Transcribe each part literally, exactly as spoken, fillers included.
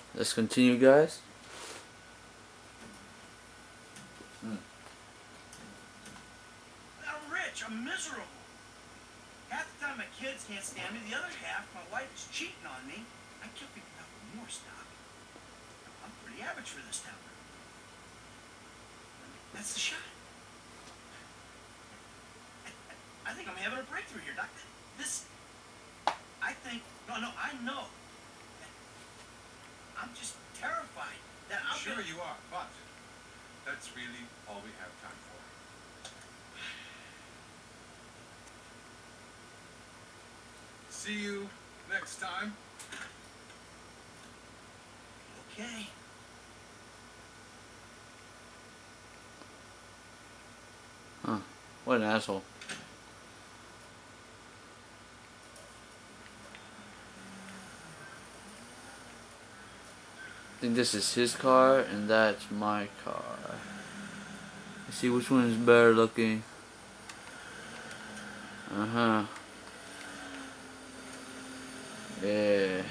Let's continue, guys. Hmm. I'm rich. I'm miserable. Half the time my kids can't stand me. The other half, my wife is cheating on me. I can't pick up more stock. I'm pretty average for this town. That's the shot. I, I, I think I'm having a breakthrough here, Doc. This, I think, no, no, I know. I'm just terrified that I'm Sure gonna... you are, but that's really all we have time for. See you next time. Okay. Huh. What an asshole. I think this is his car and that's my car. Let's see which one is better looking. Uh-huh. Yeah.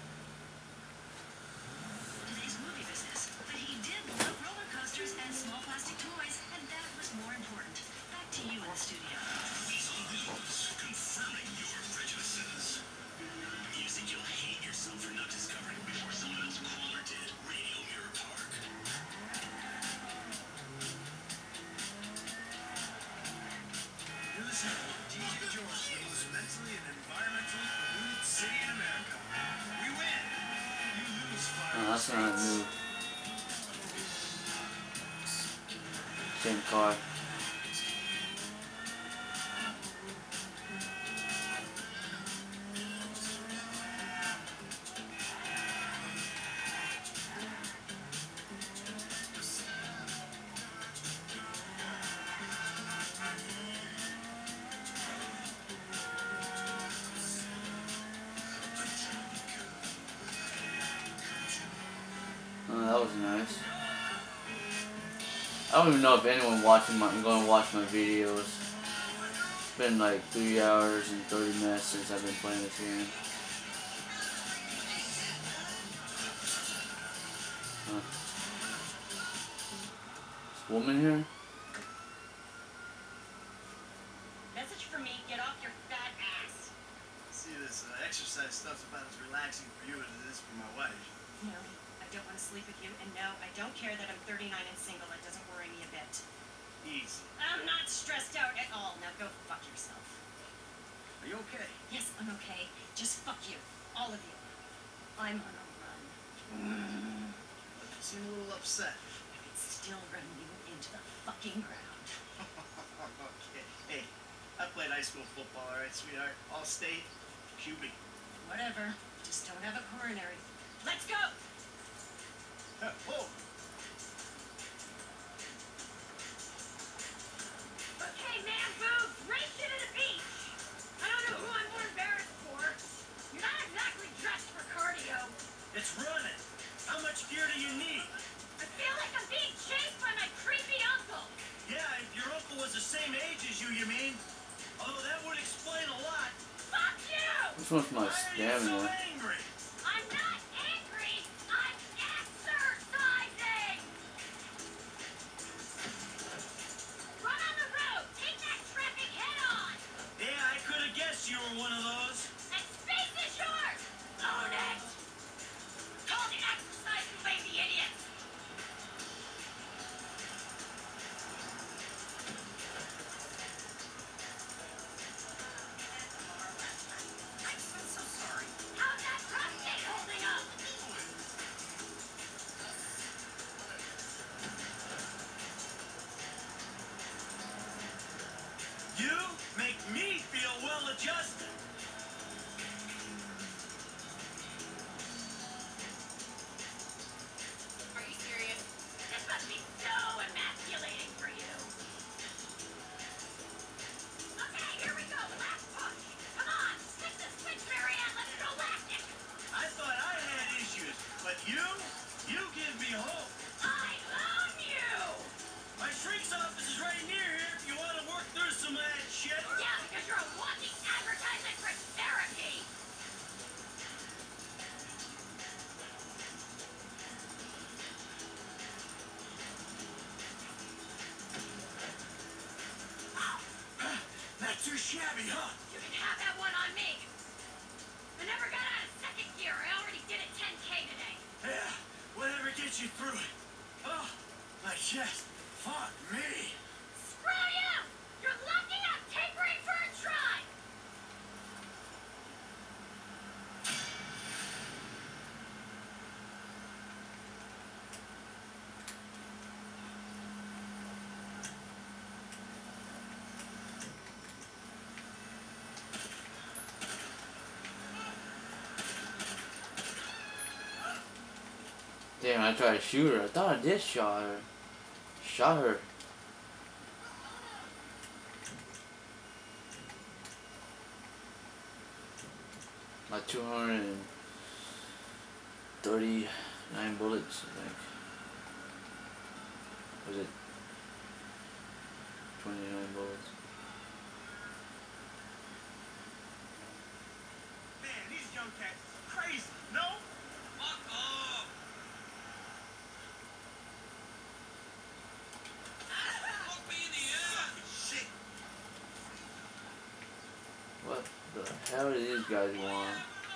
Today's movie business, but he did love roller coasters and small plastic toys, and that was more important. Back to you in the studio. Weasel News, confirming your prejudices. You think you'll hate yourself for not discovering before someone else cooler did. Radio Mirror Park. You're listening to D J George, the most mentally and environmentally polluted city in America. We win. You lose five. Oh, that's not new. Same car. Oh, that was nice. I don't even know if anyone watching my, I'm going to watch my videos. It's been like three hours and thirty minutes since I've been playing this game. Huh. This woman here? Message for me, get off your fat ass. See, this uh, exercise stuff's about as relaxing for you as it is for my wife. No, I don't want to sleep with you, and no, I don't care that I'm thirty-nine and single. It doesn't worry me a bit. Easy. I'm not stressed out at all. Now go fuck yourself. Are you okay? Yes, I'm okay. Just fuck you. All of you. I'm on a run. You seem a little upset. I could still run you into the fucking ground. Okay. Hey, I played high school football, all right, sweetheart? All state, Q B. Whatever. Just don't have a coronary. Let's go! Huh, whoa! Okay, man, boobs, race you to the beach. I don't know who I'm more embarrassed for. You're not exactly dressed for cardio. It's running. How much gear do you need? I feel like I'm being chased by my creepy uncle. Yeah, if your uncle was the same age as you, you mean? Although that would explain a lot. Fuck you! Which one's my Why are you so stamina? angry? I'm not angry. I'm exercising. Run on the road. Take that traffic head on. Yeah, I could have guessed you were one of those. And space is yours. Own it. Call the exercise, you lazy idiots. I'm so sorry. How's that prostate holding up? You make me feel well adjusted. Are you serious? This must be so emasculating for you. Okay, here we go. Last push. Come on, stick the switch, Marianne. Let's go lactic. I thought I had issues, but you, you give me hope. I own you. My shrink's office is right near here if you want to work through some of that shit. Yeah, because you're a walking advertisement stabby, huh? You can have that one on me. I never got out of second gear. I already did it ten K today. Yeah, whatever gets you through it. Oh, my chest. Fuck me. Screw you! You're lucky I'm tapering for a try. Damn, I tried to shoot her. I thought I did shot her. Shot her. Like two hundred thirty-nine bullets, I think. Was it twenty-nine bullets? Man, these young cats are crazy, no? Fuck off! Fuck me in the ass! Shit. What the hell do these guys want?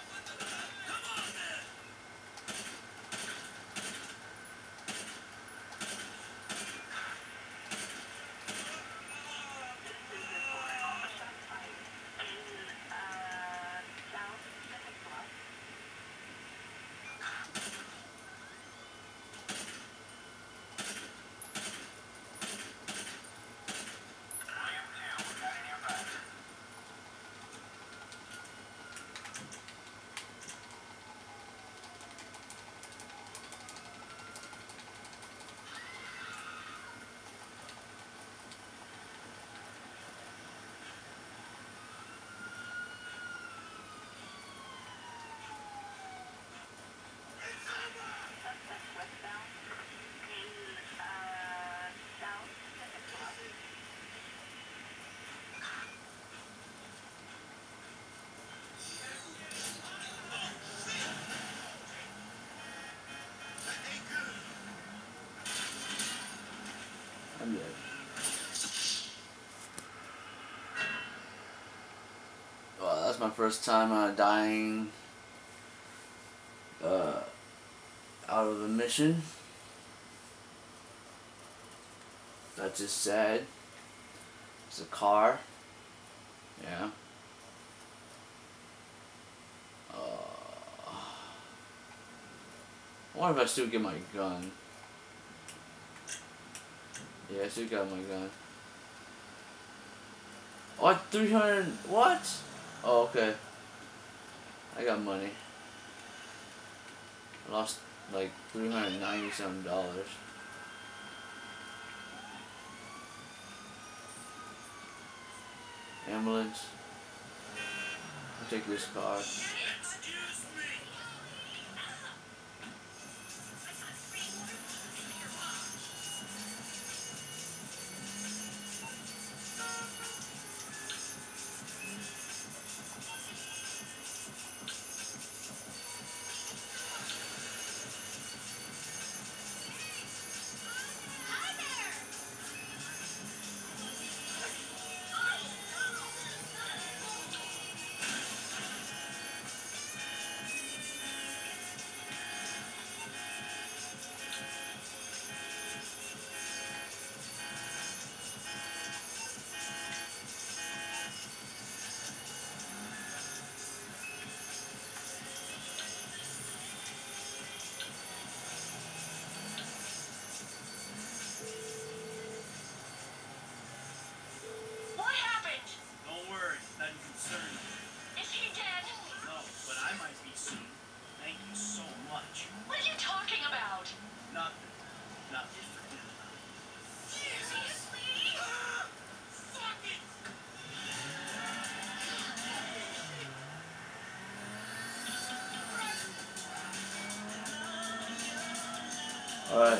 I'm dead. Well, that's my first time uh, dying uh, out of a mission. That's just sad. It's a car. Yeah. Uh, I wonder if I still get my gun. Yeah, I still got my gun. Oh, three hundred. What? Oh, okay. I got money. I lost like three hundred ninety something dollars. Ambulance. I'll take this car. Excuse me. What happened? Don't worry, doesn't concern you. Is he dead? No, but I might be soon. Thank you so much. What are you talking about? Nothing. Nothing. Forget about it. Seriously? Fuck it! Alright.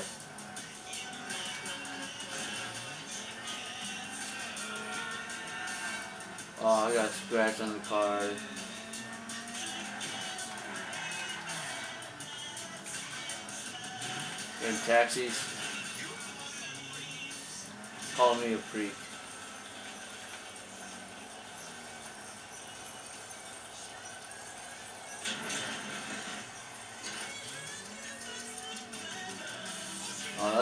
Oh, I got scratched on the car. In taxis. Call me a freak.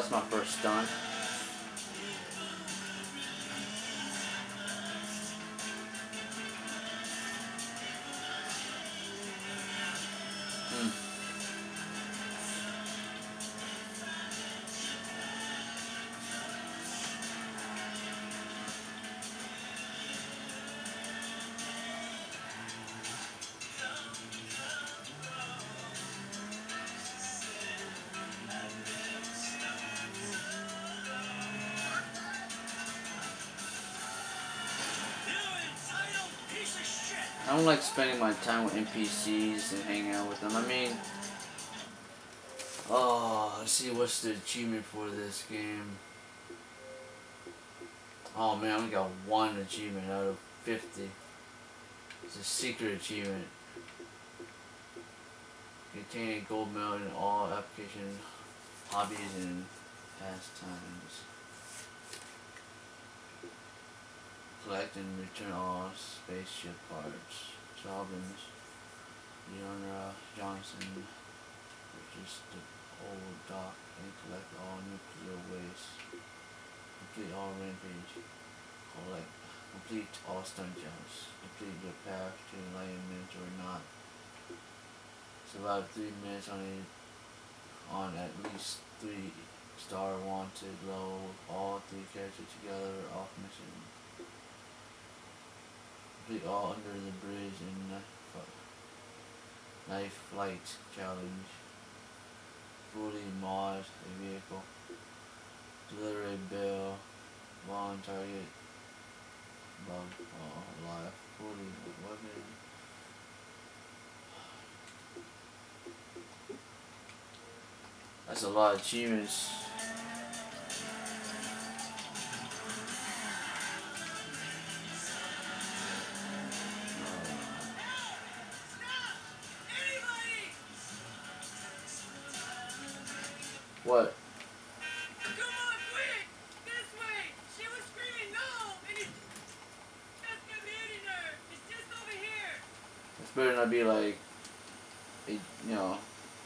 that's my first stunt. Hmm. I don't like spending my time with N P Cs and hanging out with them. I mean, oh, let's see what's the achievement for this game. Oh man, I only got one achievement out of fifty. It's a secret achievement. Contain a gold medal in all application, hobbies, and pastimes. Collect and return all spaceship parts. Robbins, Leonora Johnson, purchase the old dock and collect all nuclear waste. Complete all rampage. Collect, complete all stunt jumps. Complete your path to enlightenment or not. Survive three minutes on a, on at least three star wanted low. All three characters together off mission. Complete all under the bridge and knife, knife flight challenge. Fully mod a vehicle. Deliver a bill. While on target. Bug uh, alive. Fully weapon. That's a lot of achievements. What? Come on, quick! This way! She was screaming no! And it's just been hitting her! It's just over here! This better not be like, a, you know.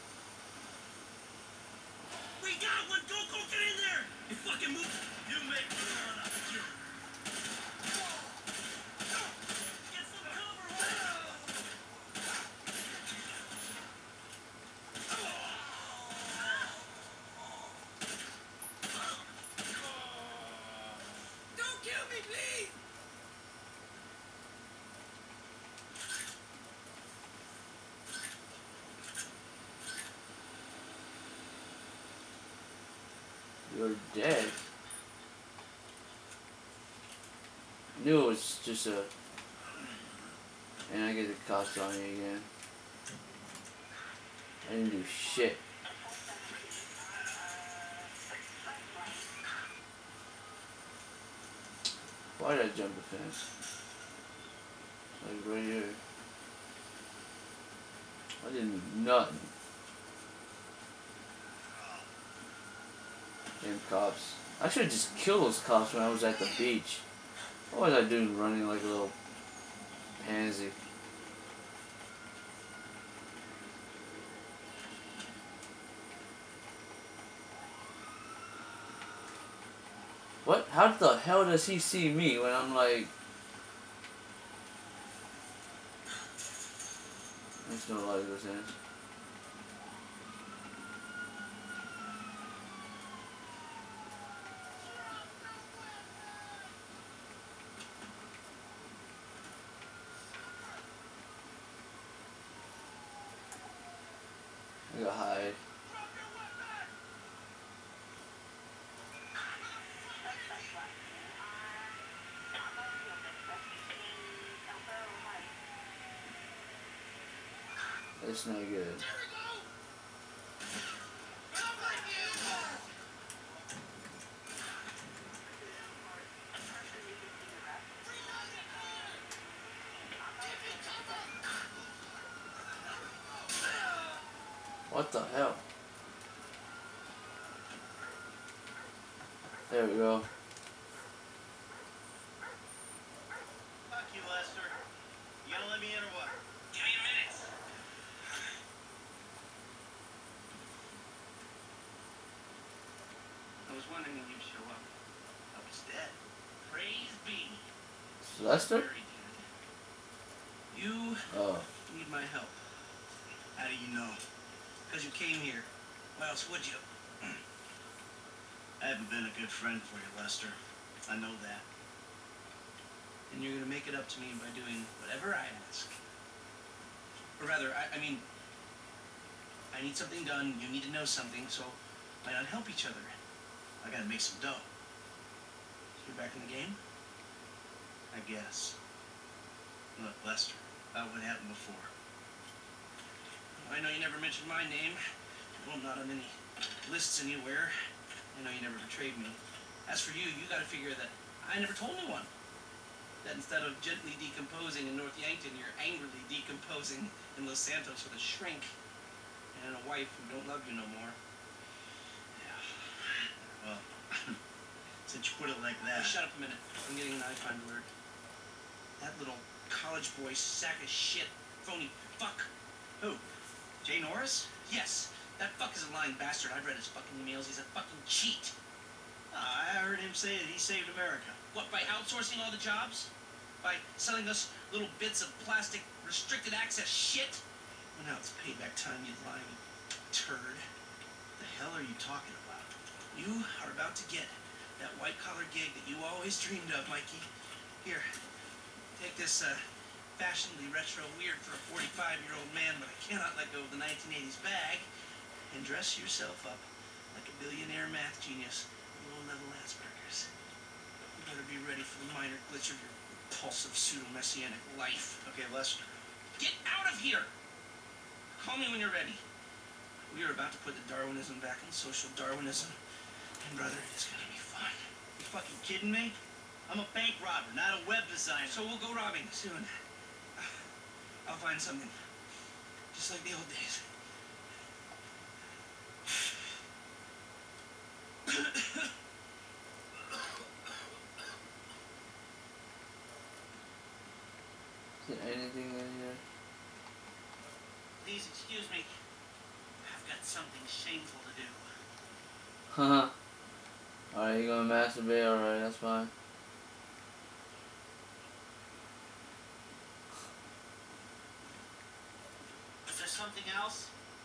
We got one! Go, go, get in there! You fucking move! You make me run out of here! Get some cover! Don't kill me, please! You're dead. I knew it was just a. And I get the cops on me again. I didn't do shit. Why did I jump the fence? Like right here. I didn't do nothing. Damn cops. I should have just killed those cops when I was at the beach. What was I doing running like a little pansy? What? How the hell does he see me when I'm like... I just don't like those hands. I gotta hide. That's not good. What the hell? There we go. Fuck you, Lester. You gonna let me in or what? Give me a minute. when any of you show up. I was dead. Praise be. Lester? Very dead. You Oh. need my help. How do you know? Because you came here. Why else would you? I haven't been a good friend for you, Lester. I know that. And you're gonna make it up to me by doing whatever I ask. Or rather, I, I mean, I need something done, you need to know something, so why not help each other? I gotta make some dough. You're back in the game? I guess. Look, Lester, about what happened before. I know you never mentioned my name. Well, not on any lists anywhere. I know you never betrayed me. As for you, you gotta figure that I never told anyone. That instead of gently decomposing in North Yankton, you're angrily decomposing in Los Santos with a shrink and a wife who don't love you no more. Yeah. Well, since you put it like that... Hey, shut up a minute. I'm getting an iPhone alert. That little college boy sack of shit, phony fuck. Who? Jay Norris? Yes. That fuck is a lying bastard. I've read his fucking emails. He's a fucking cheat. Oh, I heard him say that he saved America. What, by outsourcing all the jobs? By selling us little bits of plastic restricted access shit? Well, now it's payback time, you lying turd. The hell are you talking about? You are about to get that white-collar gig that you always dreamed of, Mikey. Here, take this, uh, fashionably retro weird for a forty-five-year-old man, but I cannot let go of the nineteen eighties bag, and dress yourself up like a billionaire math genius with low-level Asperger's. You better be ready for the minor glitch of your repulsive pseudo-messianic life. Okay, Lester. Get out of here! Call me when you're ready. We are about to put the Darwinism back in social Darwinism, and brother, it's gonna be fun. You fucking kidding me? I'm a bank robber, not a web designer. So we'll go robbing soon. I'll find something. Just like the old days. Is there anything in here? Please excuse me. I've got something shameful to do. Haha. Alright, you gonna masturbate? Alright, that's fine. Is there something else?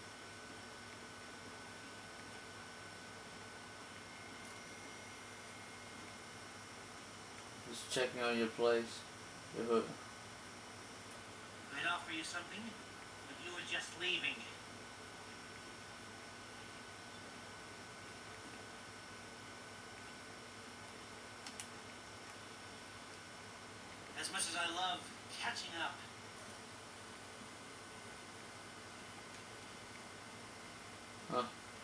Just checking on your place. Your hood. I'd offer you something, but you were just leaving. As much as I love catching up, Huh.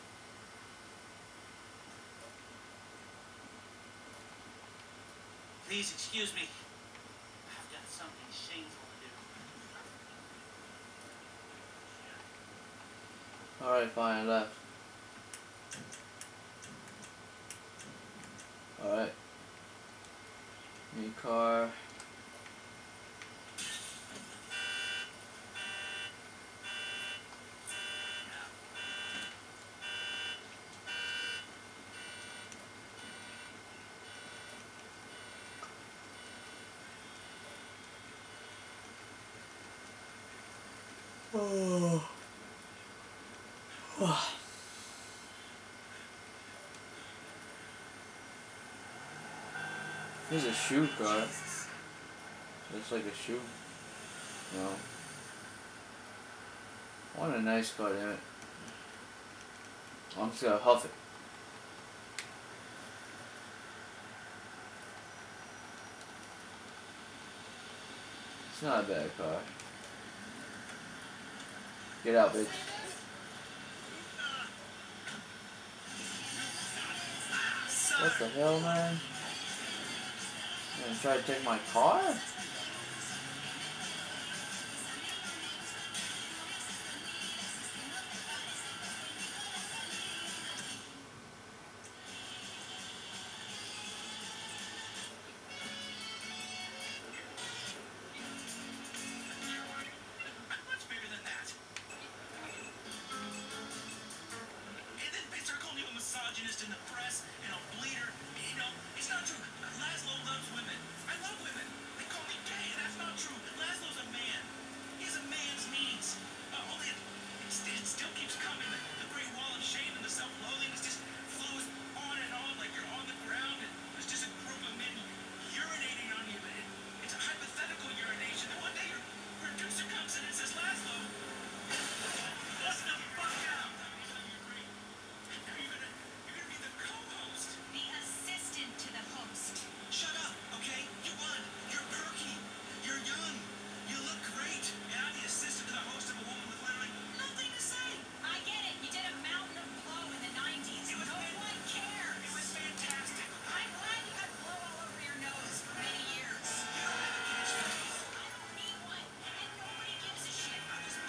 please excuse me. I've got something shameful to do. Alright, fine, I left. Alright. New car. Oh. Oh. There's a shoe car. Looks like a shoe. No. I want a nice car, damn it. I'm just gonna huff it. It's not a bad car. Get out, bitch. What the hell, man? You gonna try to take my car? Much bigger than that. And then they start calling you a massage misogynist in the press and a bleeder. You know, it's not true. Laszlo loves women. I love women. They call me gay, and that's not true. Laszlo's a man. He has a man's needs. Uh, only it, it still keeps coming. The, the great wall of shame and the self-loathing is just flows on and on like you're on the ground, and there's just a group of men urinating on you. It, it's a hypothetical urination. And one day your producer comes in and says, Laszlo, listen the fuck out. Now you're gonna, you're gonna be the co-host. The assistant to the host. Shut up, okay? You won. You're perky. You're young. You look great. And I'm the assistant to the host of a woman with literally nothing to say. I get it. You did a mountain of blow in the nineties. It was No fan- one cares. It was fantastic. I'm glad you got blow all over your nose for many years. You don't have a catchphrase. I don't need one, and nobody gives a shit. I'm just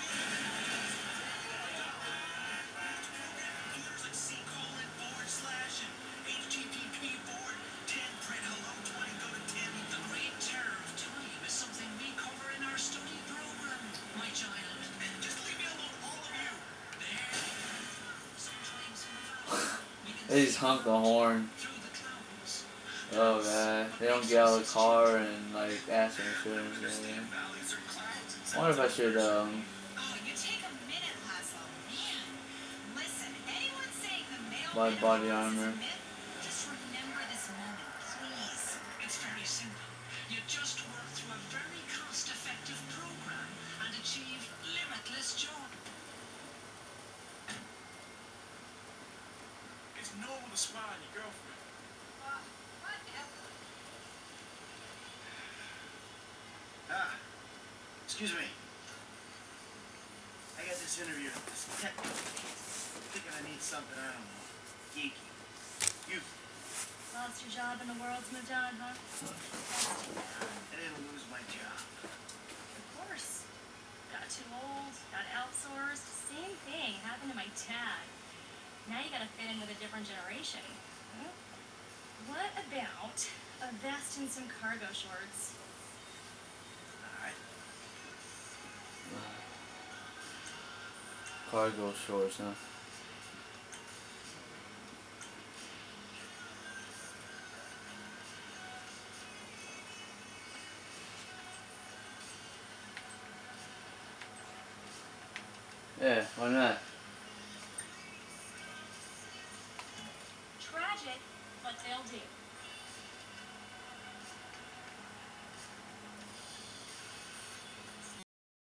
program computers like C colon forward slash and H T T P forward ten print hello twenty go to ten. The great terror of time is something we cover in our study program, my child. And just leave me alone, all of you. There. Sometimes from afar, we can They just honk the horn. through the clouds. Oh god, they don't get out of the car and like ask them for shit. Understand valleys or clouds and I wonder if I should um Oh, you take a minute, Laszlo. Man, listen, anyone saying the male buy body menopause is a armor. myth, just remember this moment, please. It's very simple. You just work through a very cost-effective program and achieve limitless joy. It's normal to smile at your girlfriend. Uh, whatever. Ah, excuse me. I got this interview. This technical piece. Thinking I need something, I don't know, geeky. You, Lost your job and the world's moved on, huh? That's too bad. I didn't lose my job. Of course. Got too old, got outsourced. Same thing happened to my dad. Now you gotta fit in with a different generation. Huh? What about a vest and some cargo shorts? All right. cargo shorts, huh? Yeah, why not? Tragic, but they'll do.